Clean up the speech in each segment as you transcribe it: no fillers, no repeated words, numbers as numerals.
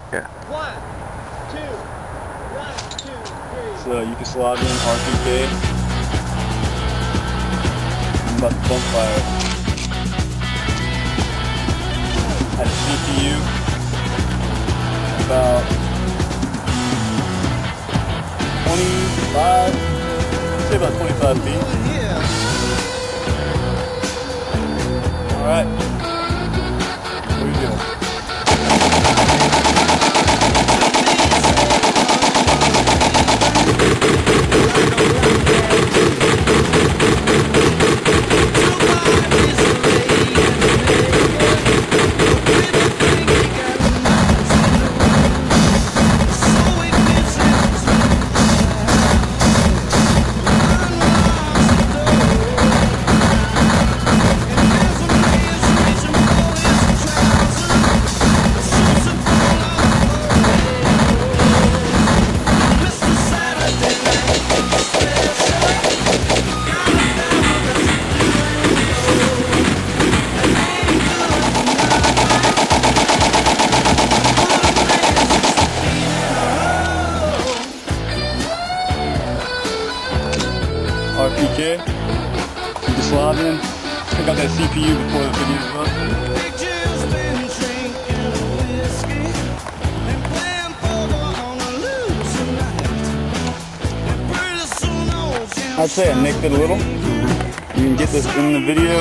Yeah. 1, 2, 1, 2, 3. So Yugoslavian RPK. I'm about to bump fire. At a CPU. About 25, say about 25 feet. Alright. Here we go. RPK, Yugoslavian. Check out that CPU before the video's up. I'd say I nicked it a little. You can get this in the video.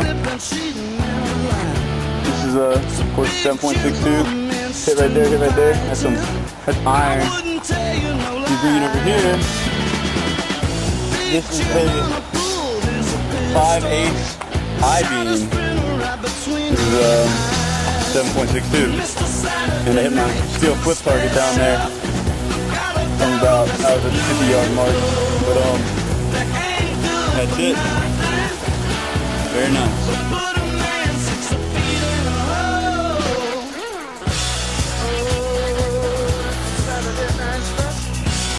This is of course 7.62. Hit right there, hit right there. That's iron. You bring it over here. This is a 5/8 I-beam. This is 7.62. And I hit my steel flip target down there. From about, I was at the 50-yard mark. But that's it. Very nice.